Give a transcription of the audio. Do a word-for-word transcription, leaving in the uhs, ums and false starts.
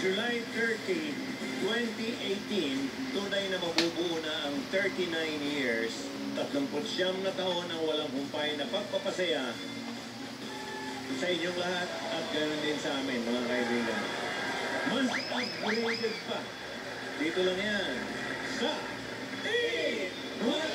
July thirtieth, twenty eighteen, tunay na mabubuo na ang thirty-nine years, tatlumput siyam na taon ang walang humpay na pagpapasaya sa inyong lahat at ganoon din sa amin, mga kaibigan. Mas upgraded pa. Dito lang yan sa Eat!